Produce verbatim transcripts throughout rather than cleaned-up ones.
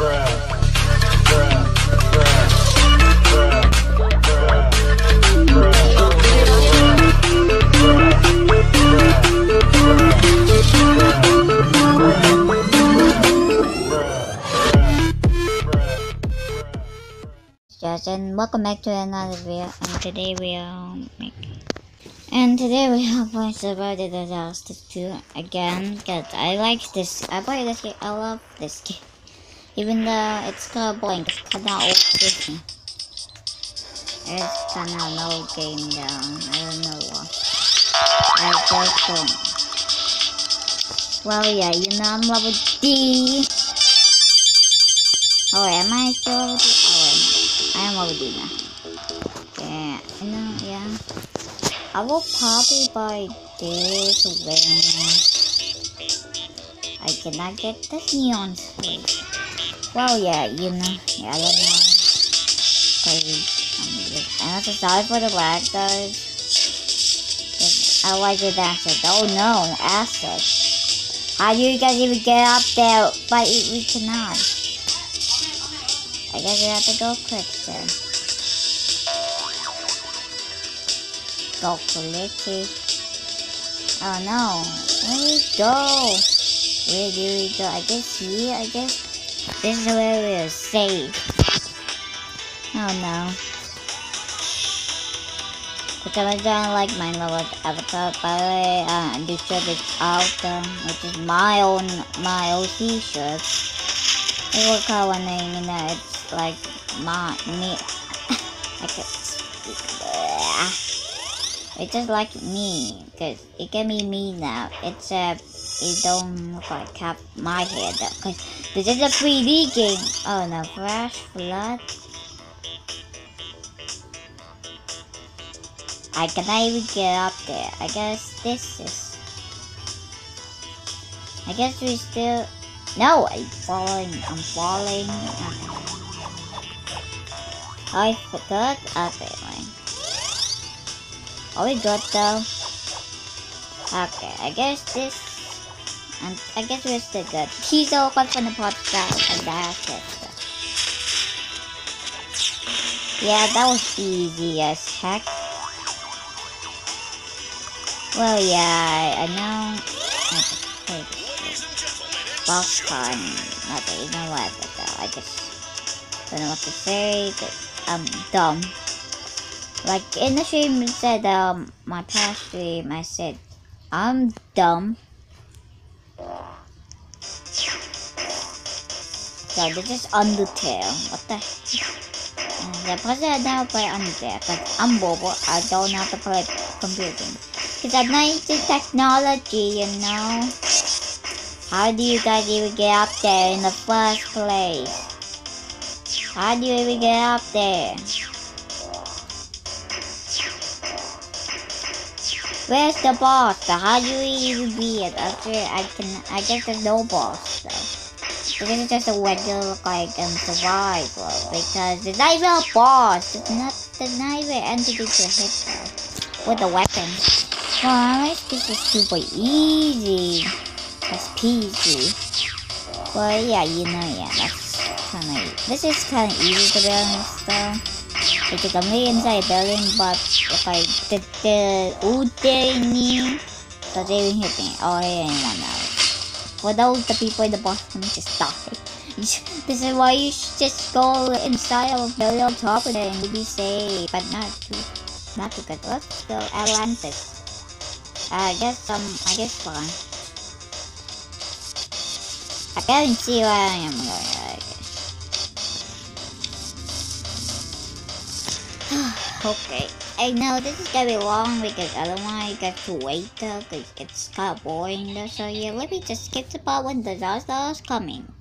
Just and welcome back to another video, and today we are making and today we are playing Survivor the Disaster two again, because I like this. I play this game. I love this game, even though it's kind of boring. It's kind of old fashioned. It's kind of an old game though. I don't know why. I just don't. Well, yeah, you know I'm level D. Oh, am I still level D? Oh, I am level D now. Yeah, you know, yeah. I will probably buy this when I cannot get the neon switch. Well, yeah, you know, yeah, I don't know. Cause I'm also sorry for the lag, guys. I like the acid. Oh no, acid. How do you guys even get up there? But we cannot. I guess we have to go quick then. Go quickly. Oh no. Where do we go? Where do we go? I guess here, I guess. This is where we're safe. Oh no. Because I don't like my level avatar. By the way, uh, this shirt is out, um, which is my own, my O C shirt. It will call one name, you know, it's like my, me. I can speak. It's just like me, because it can be me now. It's a, uh, it don't look like have my hair though, because this is a three D game. Oh no, Flash Flood. I cannot even get up there. I guess this is. I guess we still. No, I'm falling. I'm falling. I forgot. Okay, fine. Are we good though? Okay, I guess this. And I guess we're still good. He's all cut from the podcast, and that's it. So. Yeah, that was easy as heck. Well, yeah, I, I know. Okay, boss time. Okay, you know what? But I just don't know what to say. Cause I'm dumb. Like in the stream, it said um my past stream, I said I'm dumb. So this is Undertale. What the heck? The person now play Undertale because I'm bobo. I don't know how to play computer games. Because I'm not into technology, you know. How do you guys even get up there in the first place? How do you even get up there? Where's the boss? So how do you even beat it? Actually, I can. I guess there's no boss though. This is just a regular like um, survival because there's not even a boss. There's not. There's not even an entity to hit though with a weapon. Well, at least this is super easy. That's peasy. Well, yeah, you know, yeah, that's kind of. This is kind of easy to be honest though. Because I'm really inside a building, but if I did the Udemy, does it even hit me? Oh, hey, anyone else. For those the people in the bottom, just die. This is why you should just go inside of a building on top of it and you'll be safe, but not too, not too good. Let's go Atlantis. I guess um, I guess fine. I can't see where I am going. Okay, I know this is gonna be long because I don't want you guys to wait though, because it's kind of boring though. So yeah, let me just skip the part when the disaster is coming.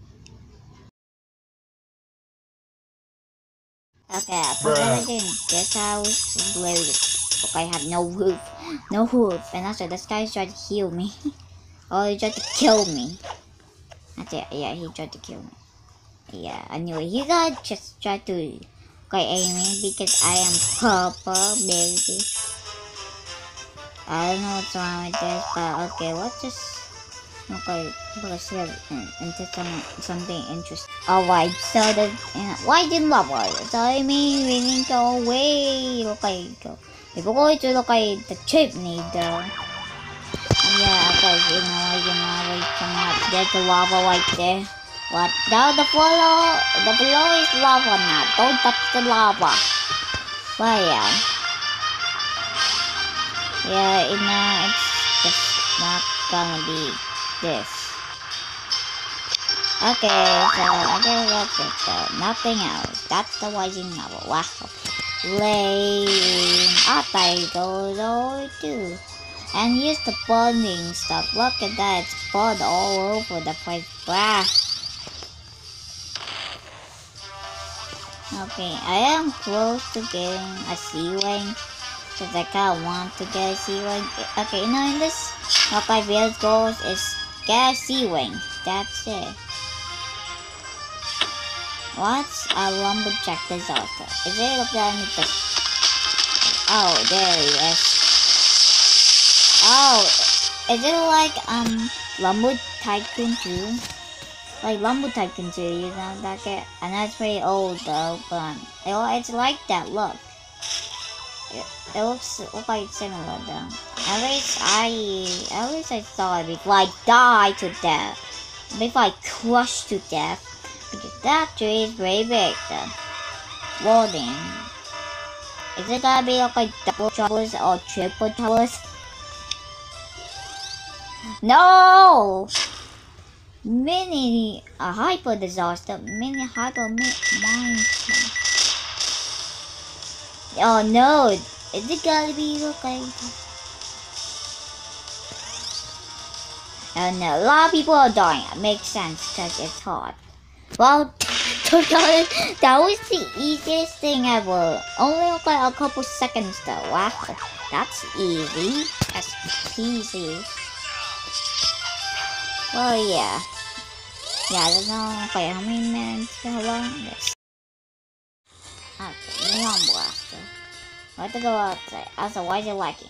Okay, I forgot I did this house is blue. Okay, I have no roof, no roof, and also this guy's trying to heal me. Oh, he tried to kill me. That's it. Yeah, he tried to kill me. Yeah, I knew it. He got just tried to. Okay, aiming because I am purple, baby. I don't know what's wrong with this, but okay, let's just Okay, let's get into some, something interesting. Alright, so the uh, why didn't lava? So I mean we need to go away. Okay, go. If we're going to look at the chimney though. Yeah, because you know, you know, we cannot get the lava right there. What? Now the below, the below is lava now. Don't touch the lava. But yeah, yeah, you know, it's just not gonna be this. Okay, so okay, that's it. So nothing else. That's the rising level. Wow. Lane. Up I go over too. And here's the burning stuff. Look at that, it's burned all over the place. Wow. Okay, I am close to getting a sea wing. Because I kinda want to get a sea wing. Okay, you know, in this, what my real goals is get a sea wing. That's it. What's a lumberjack disaster? Is it up there? Oh, there he is. Oh, is it like um Lumber Tycoon two? Like Lumber Tycoon two, you know that get, and that's pretty old though, but it, it's like that. Look, it, it looks look like similar though. At least I, at least I saw it before I die to death, before I crush to death, because that tree is very big though. Loading. Is it gonna be like, like double towers or triple towers? No! Mini a hyper disaster. Mini hyper mine. Oh no! Is it gonna be look like? Oh no! A lot of people are dying. It makes sense because it's hard. Well, to be honest, that was the easiest thing ever. Only like a couple seconds though. Wow, that's easy. That's easy. Well, yeah. Yeah, I don't know. Okay, how many minutes? How long this? Okay, neon blaster. I have to go outside. Also, why is it lagging?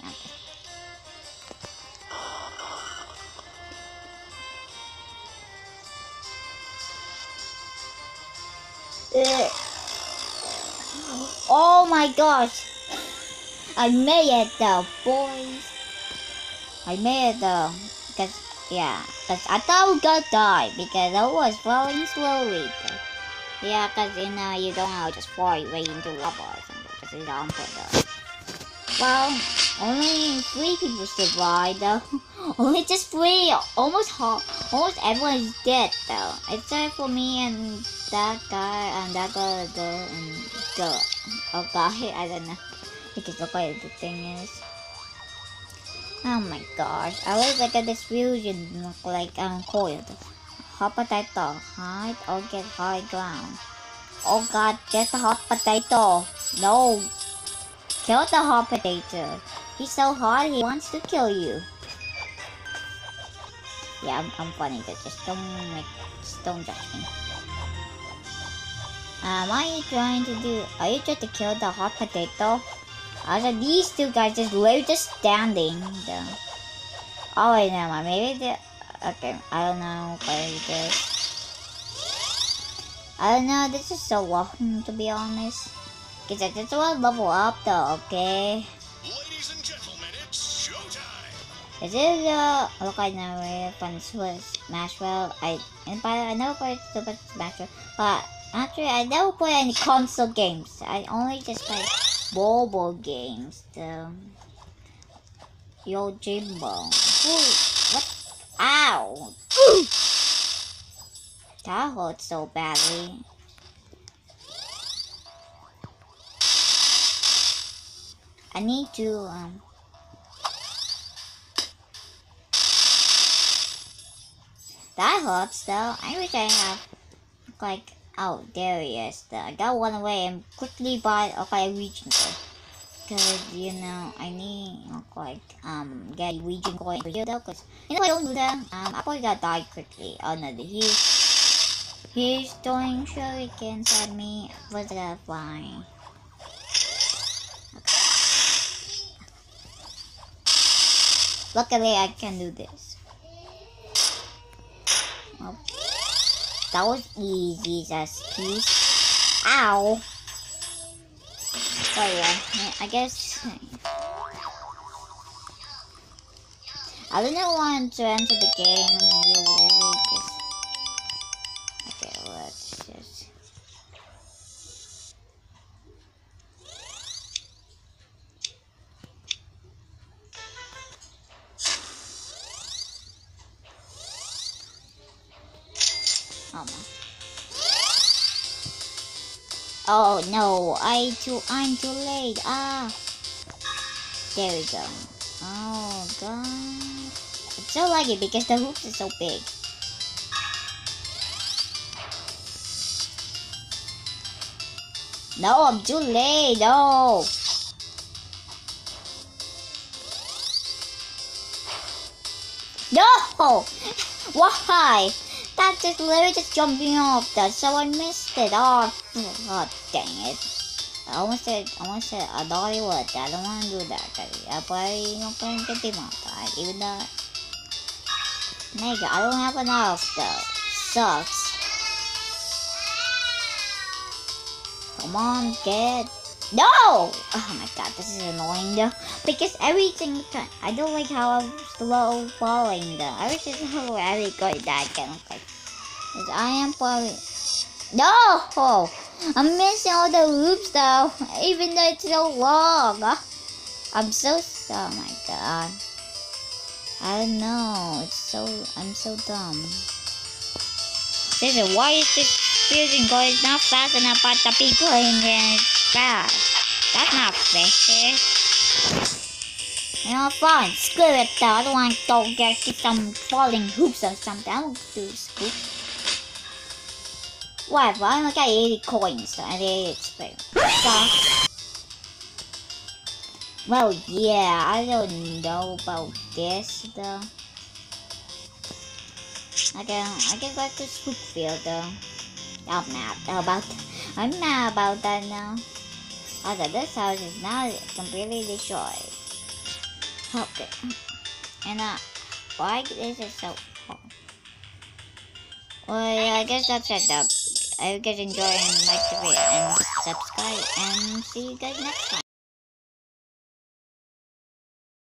Okay. Oh my gosh! I made it though, boys. I made it though. Because, yeah, because I thought I was gonna die because I was falling slowly. But, yeah, because you know, you don't know, just fall right into lava or something. Because you don't put the. Well, only three people survived though. Only just three. Almost half, almost everyone is dead though, except for me and that guy and that girl, girl and girl. Oh guy, I don't know. Because look what the thing is. Oh my gosh! I always like at this fusion look like um coiled. Hot potato, hide or get high ground. Oh god, get the hot potato. No. Kill the hot potato. He's so hot, he wants to kill you. Yeah, I'm, I'm funny, but just don't make, just don't judge me. Um, what are you trying to do? Are you trying to kill the hot potato? Also, these two guys just literally just standing there. Oh wait, never mind. Maybe they. Okay, I don't know what it is. I don't know. This is so long, to be honest. Cause I just want to level up though, okay? Ladies and gentlemen, it's showtime! Is it uh look I never fun Smash World. I and by the way, I never played Super Smash World, but actually I never play any console games. I only just play mobile games though. Yo Jimbo. Ooh, what? Ow! Ooh. That hurts so badly. I need to um that hurts though. I wish I have like oh there he is though. I got one away and quickly buy okay region coin. Cause you know I need like um get region coin for you though, cause you know I don't do that. Um I probably gotta die quickly. Oh no, he's he's throwing shurikens at me. What's that flying? Luckily, I can do this. That was easy as peace. Ow. But yeah, I guess I didn't want to enter the game. You literally just okay. Let's just. Oh no. Oh no, I too I'm too late. Ah, there we go. Oh god, it's so lucky because the hoops is so big. No, I'm too late. No. No. Why? That just literally just jumping off that, so I missed it. Oh, god dang it. I almost said, I almost said, I thought it would. I don't want to do that. Cause I'm probably not going to get demonetized. Even though, nigga, I don't have enough though. Sucks. Come on, get. No! Oh my god, this is annoying though. Because every single time, I don't like how I'm slow falling though. I wish it's how I got that kind of like. Because I am probably. No! I'm missing all the loops though. Even though it's so long. I'm so. Oh my god. I don't know. It's so. I'm so dumb. Seriously, why is this fusion going not fast enough but the people in there is fast? That's not fair. You know, fine. Screw it though. I don't want to go get some falling hoops or something. I won't do scoop. Whatever. I only got eighty coins so I did expect. So, well, yeah. I don't know about this though. I can I can go to Spookfield though. I'm mad about I'm mad about that now. Also, this house is now completely destroyed. Okay. And uh why this is so cool. Well yeah, I guess that's it though. I hope you guys enjoy and like the video and subscribe and see you guys next time.